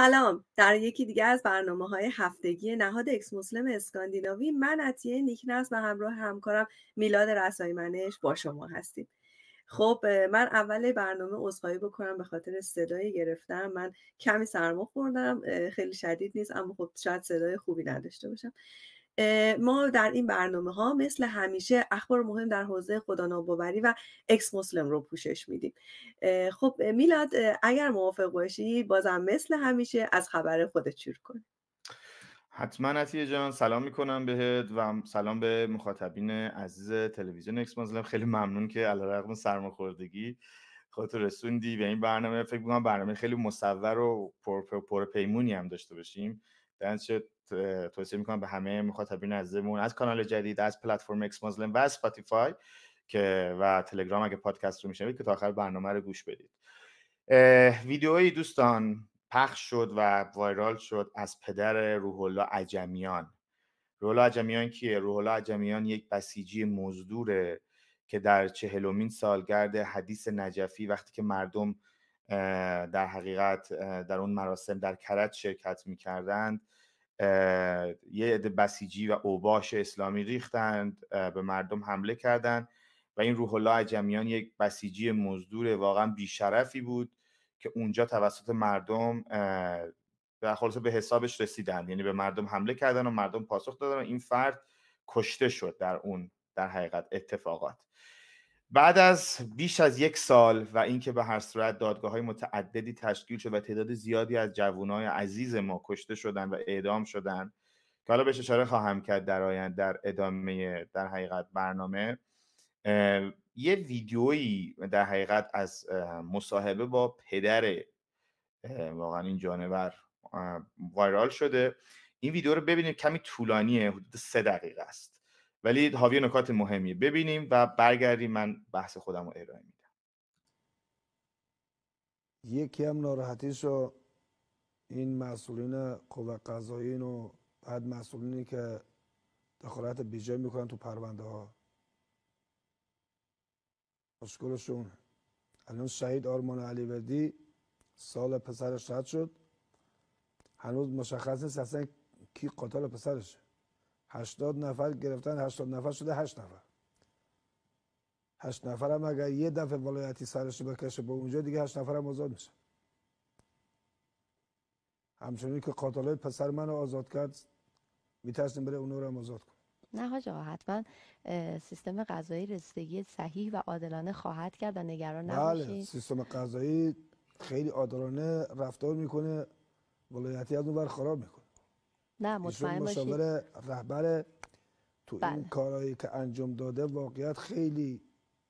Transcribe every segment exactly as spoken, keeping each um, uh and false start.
سلام. در یکی دیگه از برنامه‌های هفتگی نهاد اکس مسلم اسکاندیناوی من عطیه نیکنس و همراه همکارم میلاد رسایمنش با شما هستیم. خب من اول برنامه عذرخواهی بکنم به خاطر صدای گرفتم. من کمی سرما خوردم، خیلی شدید نیست اما خب شاید صدای خوبی نداشته باشم. ما در این برنامه ها مثل همیشه اخبار مهم در حوزه خداناباوری و اکس مسلم رو پوشش میدیم. خب میلاد اگر موافق باشی بازم مثل همیشه از خبر خودت شروع کن. حتما عطیه جان، سلام میکنم بهت و سلام به مخاطبین عزیز تلویزیون اکس مسلم. خیلی ممنون که علیرغم سرماخوردگی خودت رسوندی به این برنامه. فکر می‌کنم برنامه خیلی مصور و پر پر پیمونی هم داشته باشیم. در نتیجه توصیه میکنم به همه مخاطبین عزیزمون از کانال جدید، از پلتفرم اکس مسلم و اسپاتیفای که و تلگرام اگه پادکست رو میشنوید که تا آخر برنامه رو گوش بدید. ویدیویی دوستان پخش شد و وایرال شد از پدر روح الله عجمیان. روح الله عجمیان کیه؟ روح الله عجمیان یک بسیجی مزدوره که در چهلمین سالگرد حدیث نجفی وقتی که مردم در حقیقت در اون مراسم در کرج شرکت میکردند یه عده بسیجی و اوباش اسلامی ریختند، به مردم حمله کردند و این روح الله عجمیان یک بسیجی مزدور واقعا بیشرفی بود که اونجا توسط مردم به خلاصه به حسابش رسیدن، یعنی به مردم حمله کردن و مردم پاسخ دادن و این فرد کشته شد در اون در حقیقت اتفاقات. بعد از بیش از یک سال و اینکه به هر صورت دادگاه‌های متعددی تشکیل شد و تعداد زیادی از جوانای عزیز ما کشته شدن و اعدام شدن که حالا بهش اشاره خواهم کرد در آینده در ادامه در حقیقت برنامه، یه ویدیویی در حقیقت از مصاحبه با پدر واقعا این جانور وایرال شده. این ویدیو رو ببینید، کمی طولانیه، حدود سه دقیقه است ولی حاوی نکات مهمیه. ببینیم و برگردیم من بحث خودم رو ارائه میدم. یکی هم ناراحتیشو این مسئولین قوه قضاییه و بعد مسئولینی که دخالت بیجای میکنن تو پرونده ها، مشکلشون الان شهید آرمان علیوردی سال پسرش رد شد، هنوز مشخص نیست اصلا کی قاتل پسرشه. هشتاد نفر گرفتن، هشتاد نفر شده هشت نفر. هشت نفر هم اگر یه دفعه ولایتی سرش بکشه به اونجا دیگه هشت نفر هم آزاد میشه. همچنین که قاتلای پسر منو آزاد کرد میترسیم بره اونو رو هم آزاد کن. نه حاج آقا، حتما سیستم قضایی رسیدگی صحیح و عادلانه خواهد کرد و نگران نباشید. بله، سیستم قضایی خیلی عادلانه رفتار میکنه، ولایتی از اون ور خراب میکنه. نه مطمئن باشید مشاور رهبر تو بله. این کارهایی که انجام داده واقعیت خیلی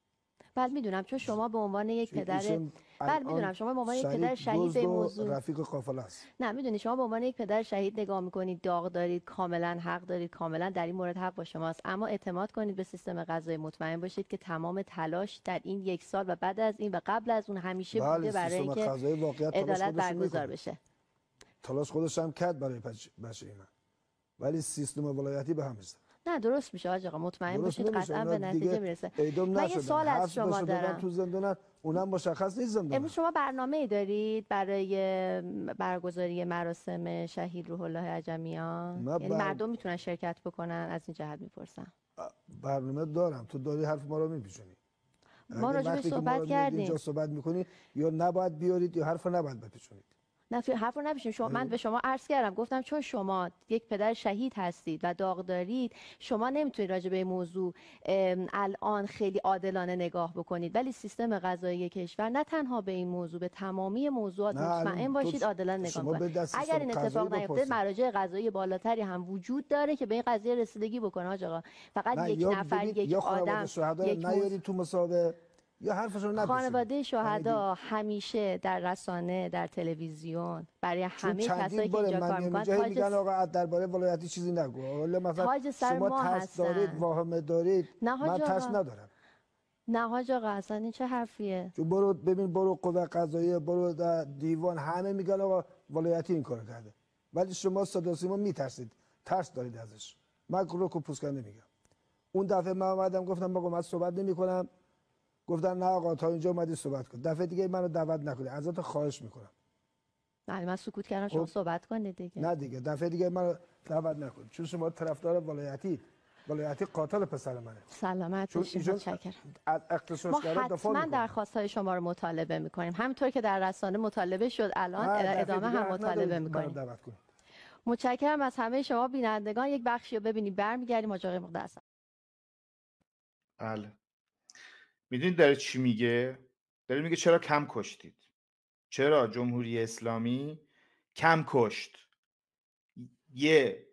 بله میدونم، چون شما به عنوان یک پدر بله میدونم شما به عنوان یک پدر شهید به موضوع رفیق قافله است. نه میدونی شما به عنوان یک پدر شهید نگاه میکنید، داغ دارید، کاملا حق دارید، کاملا در این مورد حق با شماست، اما اعتماد کنید به سیستم قضایی. مطمئن باشید که تمام تلاش در این یک سال و بعد از این و قبل از اون همیشه بله، بوده برای اینکه عدالت برگزار بشه. تلاش خودش هم کرد برای بچه من، ولی سیستم ولایتی به هم میزنه. نه درست میشه آقا، مطمئن باشید قطعا به نتیجه میرسه. من یه سوال از شما دارم. تو زندان اونم مشخص نیست زندان. امروز شما برنامه‌ای دارید برای برگزاری مراسم شهید روح الله عجمیان؟ یعنی بر... مردم میتونن شرکت بکنن؟ از این جهت میپرسم. برنامه دارم، تو داری حرف ما رو میپیچونی. ما راجع به صحبت کردیم. اینجا صحبت میکنی یا نباید بیارید یا حرف نباید بپیچونید. نه حرف رو نبیشیم. شما من به شما عرض کردم، گفتم چون شما یک پدر شهید هستید و داغ دارید، شما نمیتونید راجع به این موضوع الان خیلی عادلانه نگاه بکنید، ولی سیستم قضایی کشور نه تنها به این موضوع، به تمامی موضوعات مطمئن باشید عادلانه نگاه کنید. اگر این اتفاق نیفته مراجع قضایی بالاتری هم وجود داره که به این قضیه رسیدگی بکنه. آقا فقط یک نفر یک آدم یک نیاری تو مسابقه یا حرفشون نپیچونید. خانواده شهدا همیشه در رسانه، در تلویزیون، برای همه کسایی که اینجا کار میکنن تاج میگن آقا درباره ولایتی چیزی نگو. حالا مثلا شما ترس دارید، واهمه دارید، من ترس ندارم. نه حاج آقا اصلا این چه حرفیه؟ چون برو ببین، برو قوه قضاییه، برو در دیوان، همه میگن آقا ولایتی این کار کرده، ولی شما صدا سیما میترسید، ترس دارید ازش. من رو کو پوسکنده میگم. اون دفعه من اومدم گفتم آقا من صحبت نمیکنم، گفتن نه آقا تا اینجا اومدی صحبت کن، دفعه دیگه منو دعوت نکنی، ازت خواهش میکنم. بله من سکوت کردم، شما خب. صحبت کنید دیگه. نه دیگه دفعه دیگه من دعوت نکن، چون شما طرفدار ولایتی ولایتی قاتل پسر منه. سلامت باشید، متشکرم. ما حتما درخواست‌های شما رو مطالبه می‌کنیم، همینطور که در رسانه مطالبه شد الان ادامه هم مطالبه می‌کنیم. متشکرم از همه شما بینندگان. یک بخشی رو ببینید برمیگردیم آقای مقدس. بله میدونید داره چی میگه؟ داره میگه چرا کم کشتید؟ چرا جمهوری اسلامی کم کشت؟ یه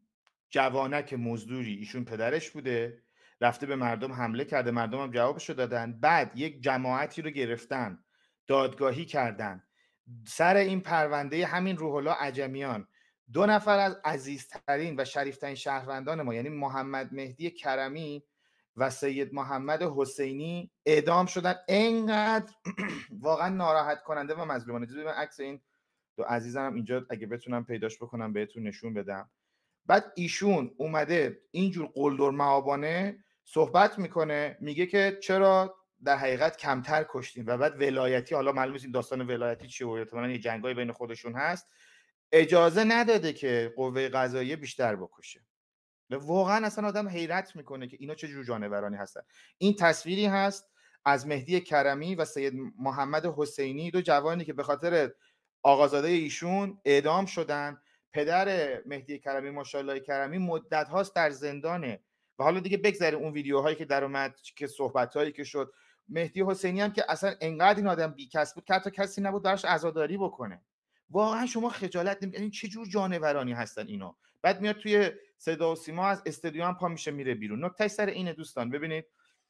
جوانک مزدوری، ایشون پدرش بوده، رفته به مردم حمله کرده، مردم هم جوابشو دادن، بعد یک جماعتی رو گرفتن، دادگاهی کردن سر این پرونده همین روح الله عجمیان. دو نفر از عزیزترین و شریفترین شهروندان ما، یعنی محمد مهدی کرمی و سید محمد حسینی، اعدام شدن. اینقدر واقعا ناراحت کننده و مظلومانه. ببین عکس این دو عزیزم اینجا اگه بتونم پیداش بکنم بهتون نشون بدم. بعد ایشون اومده اینجور قلدر معابانه صحبت میکنه، میگه که چرا در حقیقت کمتر کشتیم و بعد ولایتی، حالا معلوم نیست این داستان ولایتی چیه و احتمالاً یه جنگای بین خودشون هست، اجازه نداده که قوه قضاییه بیشتر بکشه. واقعا اصلا آدم حیرت میکنه که اینا چه جور جانورانی هستن. این تصویری هست از مهدی کرمی و سید محمد حسینی، دو جوانی که به خاطر آقازاده ایشون اعدام شدن. پدر مهدی کرمی ماشاءالله کرمی مدت هاست در زندانه و حالا دیگه بگذاریم اون ویدیوهایی که در اومد، که صحبتایی که شد. مهدی حسینی هم که اصلا انقدر این آدم بیکس بود که حتی کسی نبود درش عزاداری بکنه. واقعا شما خجالت نمی‌کشید؟ این چه جور جانورانی هستن اینا؟ بعد میاد توی صدا و سیما از استودیو هم پا میشه میره بیرون. نکته سر اینه دوستان، ببینید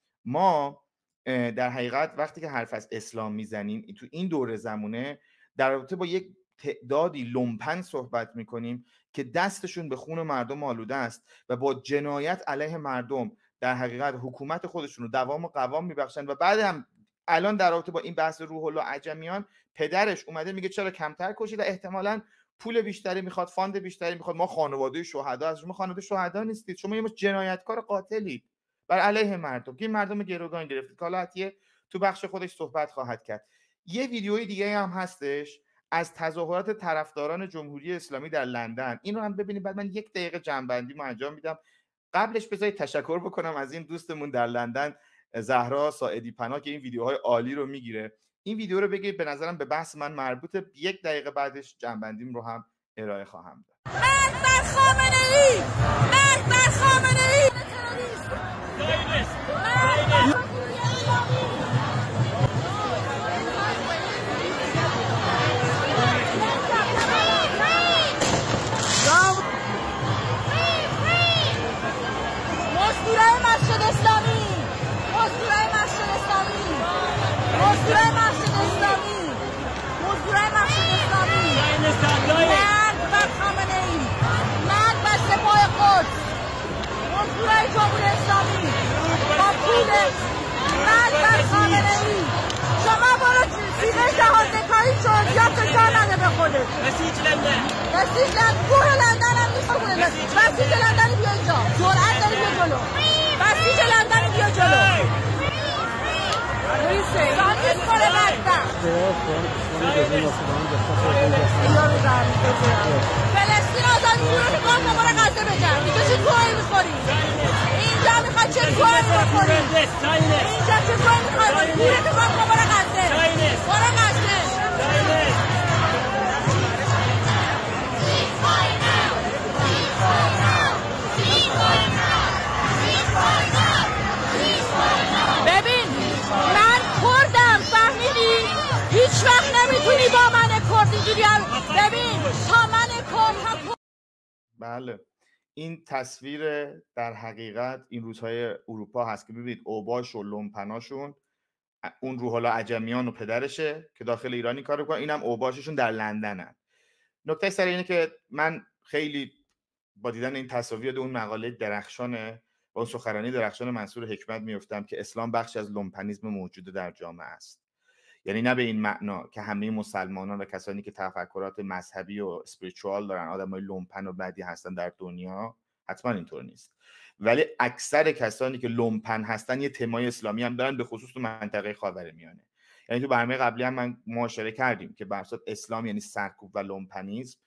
ما در حقیقت وقتی که حرف از اسلام میزنیم تو این دوره زمونه در رابطه با یک تعدادی لومپن صحبت میکنیم که دستشون به خون مردم آلوده است و با جنایت علیه مردم در حقیقت حکومت خودشون رو دوام و قوام میبخشن. و بعد هم الان در رابطه با این بحث روح الله عجمیان، پدرش اومده میگه چرا کمتر کشید و احتمالاً پول بیشتری میخواد، فاند بیشتری میخواد. ما خانواده شهدا از شما خانواده شهدا نیستید، شما یه جنایتکار قاتلید بر علیه مردم که مردم گروگان گرفتید. حالا عطیه تو بخش خودش صحبت خواهد کرد. یه ویدیوی دیگه هم هستش از تظاهرات طرفداران جمهوری اسلامی در لندن. این رو هم ببینید، بعد من یک دقیقه جنبندی ما انجام میدم. قبلش بذارید تشکر بکنم از این دوستمون در لندن زهرا ساعدی پناه که این ویدیوهای عالی رو میگیره. این ویدیو رو بگید، به نظرم به بحث من مربوطه. یک دقیقه بعدش جنبندیم رو هم ارائه خواهم داد. مرگ بر خامنه‌ای! مرگ بر خامنه‌ای! مصدوره مسجد اسلامی! مصدوره مسجد اسلامی! مصدوره مسجد اسلامی! مصدوره مسجد اسلامی! مرگ بر خامنه‌ای! مرگ بر سپاه قدس! مصدوره جمهوری اسلامی! با پولش! مرگ بر خامنه‌ای! شما برو سیغه جهازدکاری شد یا فشار نده به خودت. بسیج لندن بسیج لندن کوه لندن هم نیست بکنه. بسیج لندن بیا اینجا، جرأت داری بیا جلو. بسیج لندن بیا جلو. سانیس کنه بدبخت. فلسطین آزادی رو میخواد ما برای غزه بگم. اینجا چه توهی میخوری؟ اینجا میخواد چه توهی بخوری؟ اینجا چه توهی میخوای؟ پوره میخواد ما برای غزه. برای غزه. ببین من کردم، فهمیدی؟ هیچ وقت نمیتونی با من کرد اینجوری هم. ببین تا من کرد. بله این تصویر در حقیقت این روزهای اروپا هست که ببینید اوباش و لومپناشون، اون روح الله عجمیان و پدرشه که داخل ایرانی کار میکنن، اینم اوباششون در لندنن. نکته سر اینه که من خیلی با دیدن این تصاویر اون مقاله درخشانه و اون سخنرانی درخشان منصور حکمت میفتم که اسلام بخشی از لومپنیسم موجود در جامعه است. یعنی نه به این معنا که همه مسلمانان و کسانی که تفکرات مذهبی و اسپریچوال دارن آدمای لومپن و بدی هستن در دنیا، حتما اینطور نیست. ولی اکثر کسانی که لومپن هستن یه تمای اسلامی هم دارن، به خصوص تو منطقه خاورمیانه. یعنی تو برنامه قبلی هم من مشاهده کردیم که بر اساس اسلام یعنی سرکوب و لومپنیسم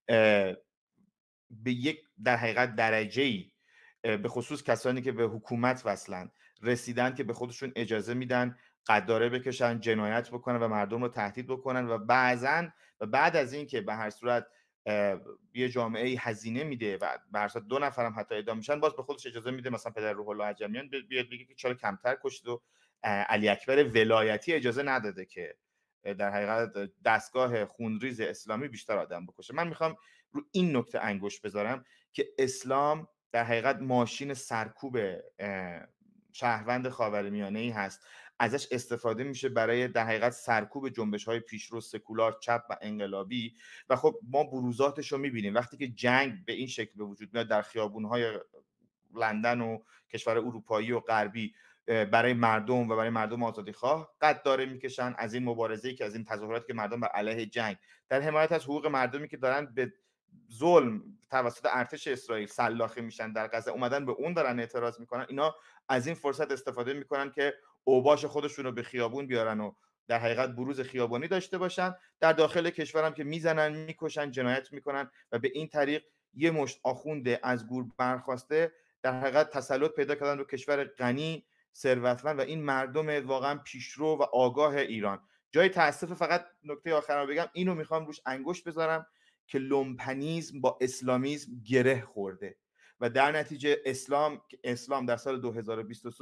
به یک در حقیقت درجه‌ای به خصوص کسانی که به حکومت وصلن رسیدن که به خودشون اجازه میدن قداره بکشن، جنایت بکنن و مردم رو تهدید بکنن و بعضن و بعد از این که به هر صورت یه جامعه هزینه میده و به هر صورت دو نفرم حتی اعدام میشن، باز به خودش اجازه میده مثلا پدر روح الله عجمیان بیاد بگه که چرا کمتر کشید و علی اکبر ولایتی اجازه نداده که در حقیقت دستگاه خونریز اسلامی بیشتر آدم بکشه. من میخوام رو این نکته انگشت بذارم که اسلام در حقیقت ماشین سرکوب شهروند خاورمیانه‌ای هست، ازش استفاده میشه برای در حقیقت سرکوب جنبش‌های پیشرو سکولار چپ و انقلابی و خب ما بروزاتش رو میبینیم وقتی که جنگ به این شکل به وجود میاد در خیابون‌های لندن و کشور اروپایی و غربی برای مردم و برای مردم آزادیخواه قد داره میکشن از این مبارزه‌ای که از این تظاهراتی که مردم بر علیه جنگ در حمایت از حقوق مردمی که دارن به ظلم توسط ارتش اسرائیل سلاخی میشن در غزه اومدن به اون دارن اعتراض میکنن، اینا از این فرصت استفاده میکنن که اوباش خودشون رو به خیابون بیارن و در حقیقت بروز خیابانی داشته باشن. در داخل کشورم که میزنن، میکشن، جنایت میکنن و به این طریق یه مشت آخونده از گور برخواسته در حقیقت تسلط پیدا کردن رو کشور غنی ثروتمند و این مردم واقعا پیشرو و آگاه ایران. جای تاسف فقط نکته آخر رو بگم، اینو میخوام روش انگشت بذارم که لومپنیزم با اسلامیزم گره خورده و در نتیجه اسلام اسلام در سال دو هزار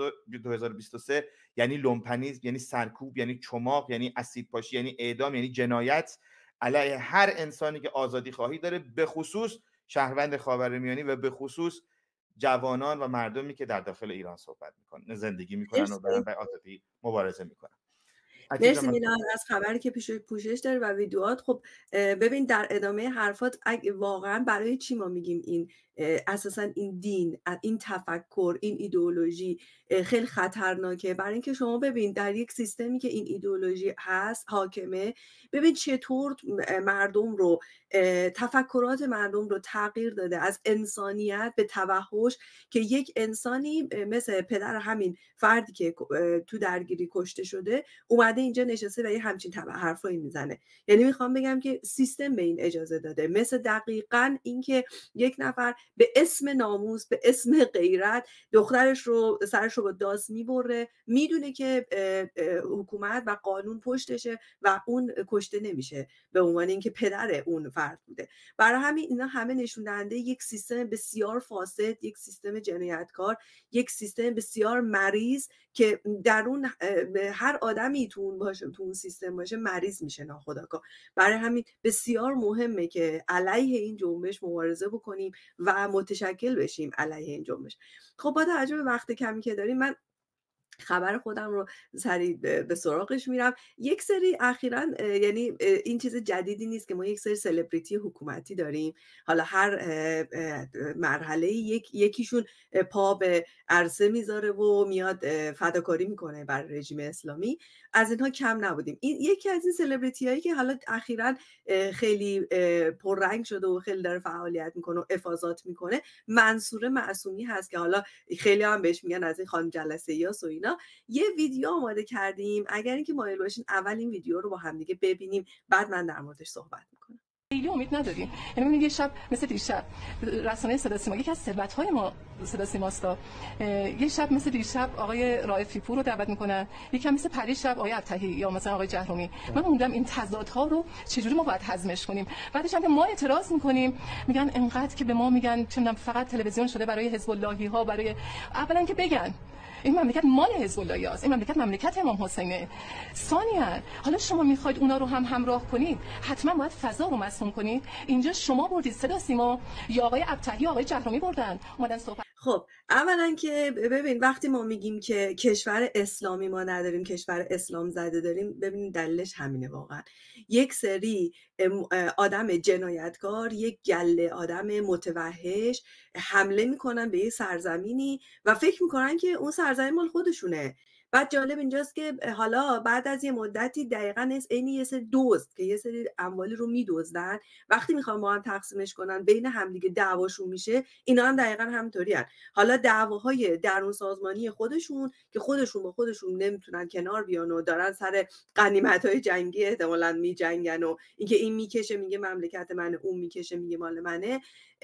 و بیست و سه یعنی لومپنیزم، یعنی سرکوب، یعنی چماق، یعنی اسید پاشی، یعنی اعدام، یعنی جنایت علیه هر انسانی که آزادی خواهی داره، به خصوص شهروند خاورمیانه و به خصوص جوانان و مردمی که در داخل ایران صحبت میکنن، زندگی میکنن و برای آزادی مبارزه میکنن. مرسی میلاد از خبری که پیش پوشش داره و ویدیوهات. خب ببین در ادامه حرفات واقعا برای چی ما میگیم این اساسا این دین، این تفکر، این ایدئولوژی خیلی خطرناکه؟ برای اینکه شما ببین در یک سیستمی که این ایدئولوژی هست حاکمه، ببین چطور مردم رو، تفکرات مردم رو تغییر داده از انسانیت به توحش، که یک انسانی مثل پدر همین فردی که تو درگیری کشته شده اومده اینجا نشسته و یه همچین حرفایی میزنه. یعنی میخوام بگم که سیستم به این اجازه داده، مثل دقیقاً اینکه یک نفر به اسم ناموس، به اسم غیرت دخترش رو سرش رو با داس میبره، میدونه که حکومت و قانون پشتشه و اون کشته نمیشه به عنوان اینکه پدر اون فرد بوده. برای همین اینا همه نشون دهنده یک سیستم بسیار فاسد، یک سیستم جنایتکار، یک سیستم بسیار مریض که در اون هر آدمی تو اون باشه، تو اون سیستم باشه، مریض میشه ناخودآگاه. برای همین بسیار مهمه که علیه این جنبش مبارزه بکنیم و متشکل بشیم علیه این جنبش. خب با توجه به وقت کمی که داریم، من خبر خودم رو سریع به سراغش میرم. یک سری اخیراً، یعنی این چیز جدیدی نیست که ما یک سری سلبریتی حکومتی داریم، حالا هر مرحله یک یکیشون پا به عرصه میذاره و میاد فداکاری میکنه بر رژیم اسلامی. از اینها کم نبودیم. این یکی از این سلبریتی هایی که حالا اخیراً خیلی پررنگ شده و خیلی داره فعالیت میکنه و افاضات میکنه، منصوره معصومی هست که حالا خیلی هم بهش میگن از این خانم جلسه یاس و اینا. یه ویدیو آماده کردیم، اگر اینکه مایل باشین اول این ویدیو رو با هم دیگه ببینیم، بعد من در موردش صحبت میکنم. خیلی امید نداریم. یعنی یه شب مثل دیشب رسانه صدا سیما، یکی از ثروت‌های ما صدا سیماستا، یه شب مثل دیشب آقای رائفی پور رو دعوت میکنن، یکم مثل پریشب آقای ابطحی یا مثلا آقای جهرومی. من موندم این تضادها رو چجوری ما باید هضمش کنیم. بعدش هم که ما اعتراض میکنیم، میگن انقدر که به ما میگن چه میدونم فقط تلویزیون شده برای حزب اللهی ها، برای اولا که بگن این مملکت مال حزب اللهی است، این مملکت مملکت امام حسینه. ثانیاً حالا شما میخواید اونا رو هم همراه کنید، حتما باید فضا رو مسموم کنید. اینجا شما بردید صدا سیما یا آقای ابطحی یا آقای جهرومی بردن اومدن صحبت. خب اولا که ببین وقتی ما میگیم که کشور اسلامی ما نداریم، کشور اسلام زده داریم، ببین دلیلش همینه. واقعا یک سری آدم جنایتکار، یک گله آدم متوحش حمله میکنن به یه سرزمینی و فکر میکنن که اون سرزمین مال خودشونه. بعد جالب اینجاست که حالا بعد از یه مدتی دقیقاً عین یه سری دزد که یه سری اموالی رو میدزدن، وقتی میخوان با هم تقسیمش کنن بین همدیگه دعواشون میشه، اینا هم دقیقاً همینطوری هن. حالا دعواهای درون سازمانی خودشون که خودشون با خودشون نمیتونن کنار بیان و دارن سر غنیمت‌های جنگی احتمالاً میجنگن و اینکه این میکشه میگه مملکت منه، اون میکشه میگه مال منه،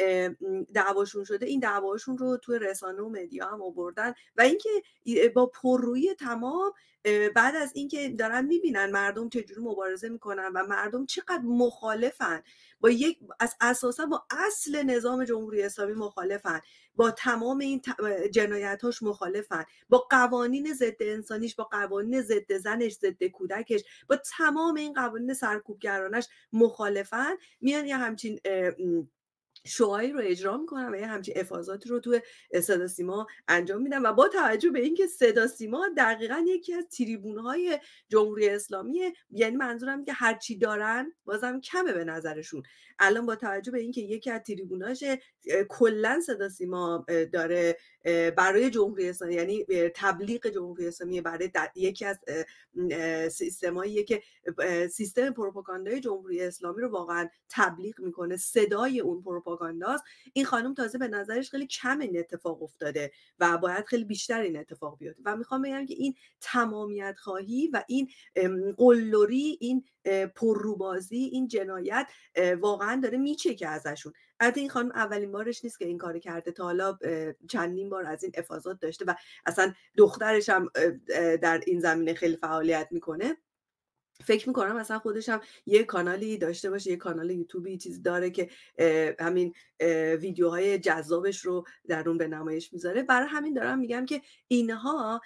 دعواشون شده. این دعواشون رو توی رسانه و مدیا هم آوردن و اینکه با پررویی تمام بعد از اینکه دارن میبینن مردم چجوری مبارزه میکنن و مردم چقدر مخالفن با یک از اساسا با اصل نظام جمهوری اسلامی مخالفن، با تمام این جنایتاش مخالفن، با قوانین ضد انسانیش، با قوانین ضد زنش، ضد کودکش، با تمام این قوانین سرکوبگرانش مخالفن، میان یه همچین شعاری رو اجرا میکنن و یه همچین افاضاتی رو توی صدا سیما انجام میدن و با توجه به اینکه صدا سیما دقیقاً یکی از تریبون‌های جمهوری اسلامیه، یعنی منظورم که هرچی دارن بازم کمه به نظرشون. الان با توجه به اینکه یکی از تریبوناش کلا صدا سیما داره برای جمهوری اسلامی، یعنی تبلیغ جمهوری اسلامی برای یکی از سیستمایی که سیستم پروپاگاندای جمهوری اسلامی رو واقعا تبلیغ میکنه، صدای اون پروپاگانداست، این خانم تازه به نظرش خیلی کم این اتفاق افتاده و باید خیلی بیشتر این اتفاق بیفته. و میخوام بگم که این تمامیت خواهی و این قلدری، این پرروبازی، این جنایت واقعا داره میچکه ازشون. البته این خانم اولین بارش نیست که این کار کرده، تا حالا چندین بار از این افاضات داشته و اصلا دخترش هم در این زمینه خیلی فعالیت میکنه. فکر میکنم مثلا خودش هم یه کانالی داشته باشه، یه کانال یوتیوبی چیز داره که همین ویدیوهای جذابش رو در اون به نمایش میذاره. برای همین دارم میگم که اینها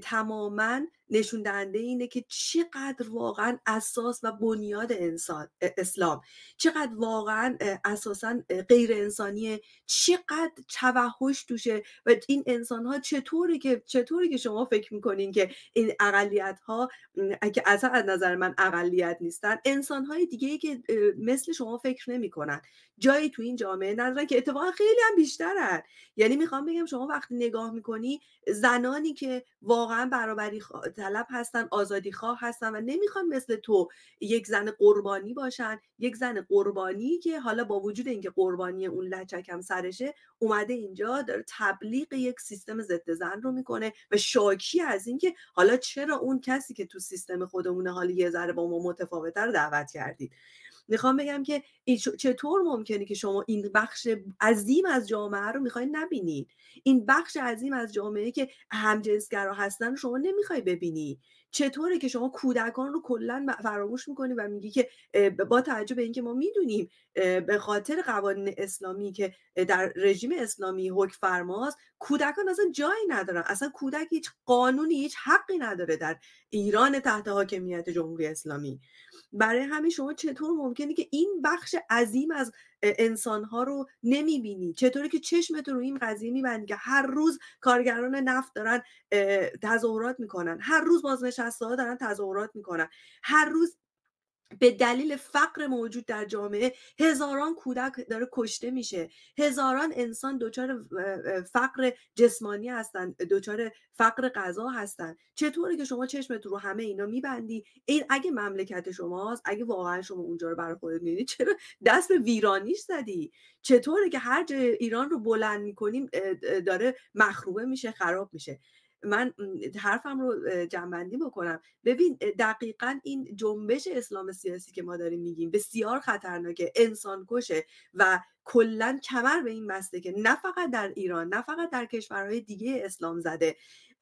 تماما نشون دهنده اینه که چقدر واقعا اساس و بنیاد انسان اسلام چقدر واقعا اساسا غیر انسانیه، چقدر توحش توشه و این انسان ها چطوری که چطوری که شما فکر میکنین که این اقلیت ها که اصلا از نظر من اقلیت نیستن، انسان های دیگه ای که مثل شما فکر نمیکنن جایی تو این جامعه ندارن که اتفاقا خیلی هم بیشترن. یعنی میخوام بگم شما وقتی نگاه میکنی زنانی که واقعا برابری طلب هستن، آزادی خواه هستن و نمیخوان مثل تو یک زن قربانی باشن، یک زن قربانی که حالا با وجود اینکه قربانی اون لچکم سرشه اومده اینجا داره تبلیغ یک سیستم ضد زن رو میکنه و شاکی از اینکه حالا چرا اون کسی که تو سیستم خودمونه حالا یه ذره با ما متفاوته رو دعوت کردید. میخوام بگم که چطور ممکنه که شما این بخش عظیم از جامعه رو میخواین نبینید، این بخش عظیم از جامعه که همجنسگرا هستن شما نمیخوای ببینی؟ چطوره که شما کودکان رو کلا فراموش میکنی و میگی که با توجه به اینکه ما میدونیم به خاطر قوانین اسلامی که در رژیم اسلامی حکم فرماست کودکان اصلا جایی ندارن، اصلا کودک هیچ قانونی هیچ حقی نداره در ایران تحت حاکمیت جمهوری اسلامی. برای همین شما چطور ممکنه که این بخش عظیم از انسانها رو نمیبینی؟ چطوری که چشمت رو این قضیه میبندی که هر روز کارگران نفت دارن تظاهرات میکنن، هر روز بازنشسته ها دارن تظاهرات میکنن، هر روز به دلیل فقر موجود در جامعه هزاران کودک داره کشته میشه، هزاران انسان دچار فقر جسمانی هستن، دچار فقر غذا هستن. چطوره که شما چشمت رو همه اینا میبندی؟ این اگه مملکت شماست، اگه واقعا شما اونجا رو برای خودت می‌بینید، چرا دست به ویرانیش زدی؟ چطوره که هر جای ایران رو بلند میکنیم داره مخروبه میشه، خراب میشه؟ من حرفم رو جمع‌بندی بکنم. ببین دقیقاً این جنبش اسلام سیاسی که ما داریم میگیم بسیار خطرناکه، انسان کشه و کلاً کمر به این بسته که نه فقط در ایران، نه فقط در کشورهای دیگه اسلام زده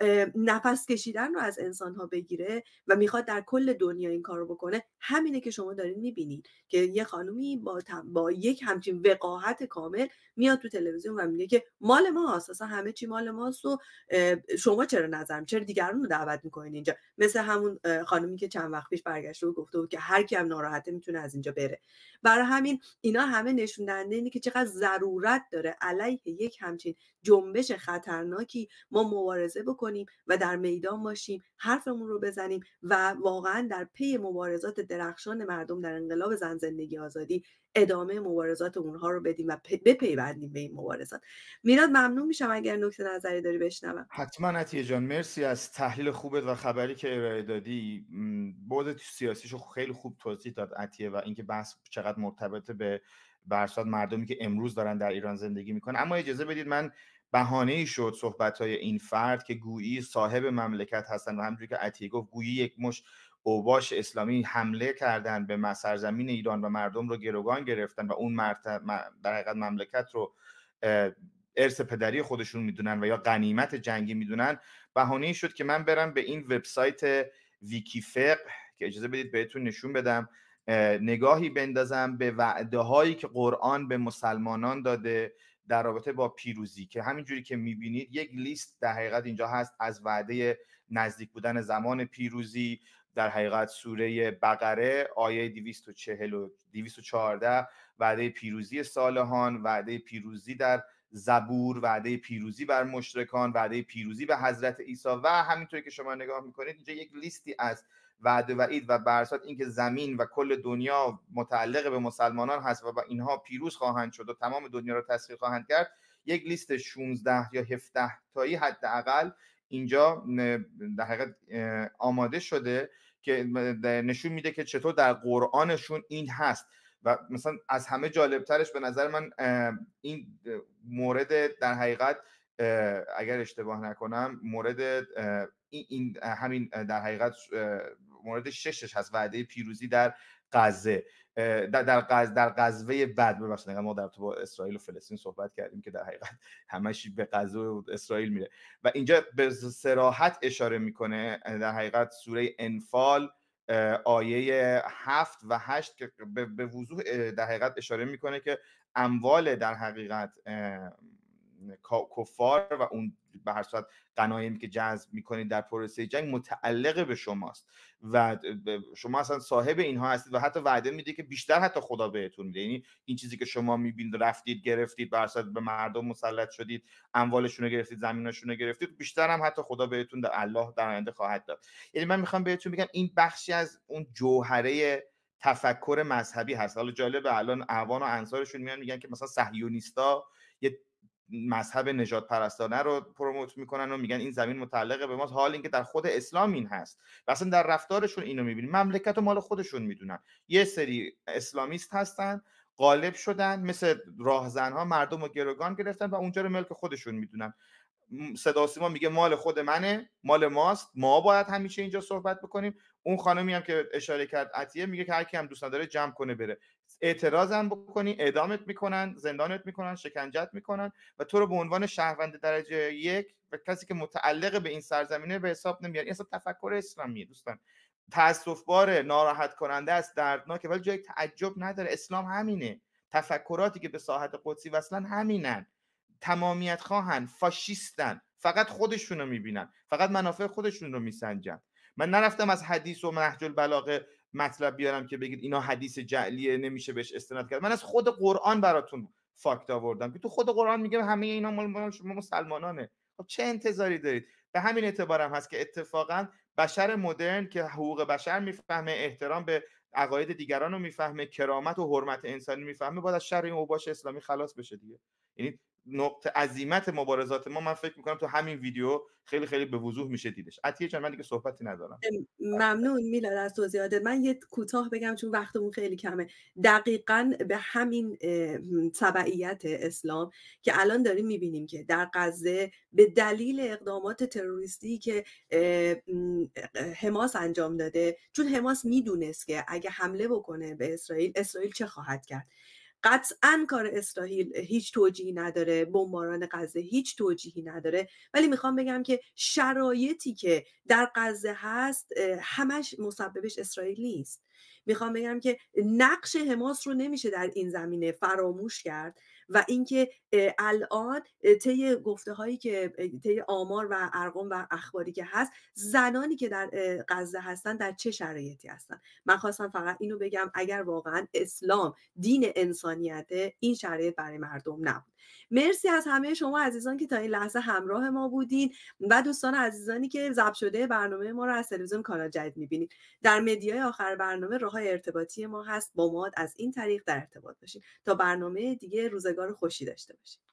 نفس کشیدن رو از انسان‌ها بگیره و میخواد در کل دنیا این کارو بکنه. همینه که شما دارین میبینید که یه خانومی با, با یک همچین وقاحت کامل میاد تو تلویزیون و میگه که مال ماست، اصلا همه چی مال ماست و شما چرا نظرم چرا دیگران رو دعوت میکنین اینجا؟ مثل همون خانومی که چند وقت پیش برگشته و گفته بود که هر کی هم ناراحته میتونه از اینجا بره. برای همین اینا همه نشون دهنده اینه که چقدر ضرورت داره علیه یک همچین جنبش خطرناکی ما مبارزه بکنیم کنیم و در میدان باشیم، حرفمون رو بزنیم و واقعا در پی مبارزات درخشان مردم در انقلاب زن زندگی آزادی ادامه مبارزات اونها رو بدیم و بپیوندیم به این مبارزات. میلاد ممنون میشم اگر نکته نظری داری بشنوم. حتما عطیه جان، مرسی از تحلیل خوبت و خبری که ارائه دادی. بعد سیاسیشو خیلی خوب توضیح داد عطیه و اینکه بحث چقدر مرتبط به برسات مردمی که امروز دارن در ایران زندگی میکنن. اما اجازه بدید من بهانه‌ای شد صحبت‌های این فرد که گویی صاحب مملکت هستن و همونجوری که عطیه گفت گویی یک مش اوباش اسلامی حمله کردن به سرزمین ایران و مردم رو گروگان گرفتن و اون مرتب در حقیقت مملکت رو ارث پدری خودشون میدونن و یا غنیمت جنگی میدونن. بهانه‌ای شد که من برم به این وبسایت ویکیفقه که اجازه بدید بهتون نشون بدم، نگاهی بندازم به وعده هایی که قرآن به مسلمانان داده در رابطه با پیروزی، که همینجوری که میبینید یک لیست در حقیقت اینجا هست از وعده نزدیک بودن زمان پیروزی. در حقیقت سوره بقره آیه دویست و چهل و دویست و چهارده وعده پیروزی صالحان، وعده پیروزی در زبور، وعده پیروزی بر مشرکان، وعده پیروزی به حضرت عیسی و همینطوری که شما نگاه میکنید اینجا یک لیستی از وعده وعید و برسات اینکه زمین و کل دنیا متعلق به مسلمانان هست و اینها پیروز خواهند شد و تمام دنیا رو تسخیر خواهند کرد. یک لیست شانزده یا هفده تایی حداقل اینجا در حقیقت آماده شده که نشون میده که چطور در قرآنشون این هست. و مثلا از همه جالبترش به نظر من این مورد در حقیقت اگر اشتباه نکنم مورد این همین در حقیقت مورد ششش هست، وعده پیروزی در غزه در غزه در غزوه بعد. ببخشید ما در تو با اسرائیل و فلسطین صحبت کردیم که در حقیقت همش به غزه و اسرائیل میره و اینجا به صراحت اشاره میکنه در حقیقت سوره انفال آیه هفت و هشت که به وضوح در حقیقت اشاره میکنه که اموال در حقیقت کفار و اون به هر صورت غنایمی که جذب میکنید در پروسه جنگ متعلق به شماست و شما اصلا صاحب اینها هستید و حتی وعده میده که بیشتر حتی خدا بهتون میده. یعنی این چیزی که شما میبینید رفتید گرفتید به هر صورت به مردم مسلط شدید، اموالشون رو گرفتید، زمیناشون رو گرفتید، بیشتر هم حتی خدا بهتون در الله در آینده خواهد داد. یعنی من میخوام بهتون بگم این بخشی از اون جوهره تفکر مذهبی هست. حالا جالبه الان اعوان و انصارشون میان میگن که مثلا صهیونیستا یه مذهب نجات پرستانه رو پروموت میکنن و میگن این زمین متعلق به ماست، حال اینکه در خود اسلام این هست و اصلا در رفتارشون اینو میبینیم. مملکت و مال خودشون میدونن. یه سری اسلامیست هستن غالب شدن مثل راهزنها مردم رو گروگان گرفتن و اونجا رو ملک خودشون میدونن. صدا و سیما میگه مال خود منه، مال ماست، ما باید همیشه اینجا صحبت بکنیم. اون خانمی هم که اشاره کرد عطیه میگه که هر کی هم دوست نداره جمع کنه بره. اعتراض هم بکنی اعدامت میکنن، زندانت میکنن، شکنجت میکنن و تو رو به عنوان شهروند درجه یک و کسی که متعلق به این سرزمینه به حساب نمیارن. این اصلا تفکر اسلامیه دوستان. تاسف باره، ناراحت کننده است، دردناکه، ولی جای تعجب نداره. اسلام همینه. تفکراتی که به ساحت قدسی وصلن همینن. تمامیت خواهن، فاشیستن، فقط خودشونو میبینن، فقط منافع خودشون رو میسنجن. من نرفتم از حدیث و نهج البلاغه مطلب بیارم که بگید اینا حدیث جعلیه نمیشه بهش استناد کرد. من از خود قرآن براتون فاکت آوردم که تو خود قرآن میگه همه اینا مال شما مسلمانانه. خب چه انتظاری دارید؟ به همین اعتبارم هست که اتفاقا بشر مدرن که حقوق بشر میفهمه، احترام به عقاید دیگران رو میفهمه، کرامت و حرمت انسانی میفهمه، باید از شر این اوباش اسلامی خلاص بشه دیگه. یعنی نقطه عظیمت مبارزات ما من فکر میکنم تو همین ویدیو خیلی خیلی به وضوح میشه دیدش. عطیه جان من دیگه صحبتی ندارم. ممنون میلاد از توضیحاتت. من یه کوتاه بگم چون وقتمون خیلی کمه. دقیقاً به همین تبعیت اسلام که الان داریم میبینیم که در غزه به دلیل اقدامات تروریستی که حماس انجام داده، چون حماس میدونست که اگه حمله بکنه به اسرائیل، اسرائیل چه خواهد کرد. قطعاً کار اسرائیل هیچ توجیهی نداره، بمباران غزه هیچ توجیهی نداره، ولی میخوام بگم که شرایطی که در غزه هست همش مسببش اسرائیل نیست. میخوام بگم که نقش حماس رو نمیشه در این زمینه فراموش کرد و اینکه الان طی گفته هایی که طی آمار و ارقام و اخباری که هست، زنانی که در غزه هستن در چه شرایطی هستن. من خواستم فقط اینو بگم اگر واقعا اسلام دین انسانیته، این شرایط برای مردم نبود. مرسی از همه شما عزیزان که تا این لحظه همراه ما بودین و دوستان عزیزانی که ضبط شده برنامه ما رو از تلویزیون کانال جدید می‌بینید. در مدیای آخر برنامه راه‌های ارتباطی ما هست، با ما از این طریق در ارتباط باشین. تا برنامه دیگه روزگار خوشی داشته باشین.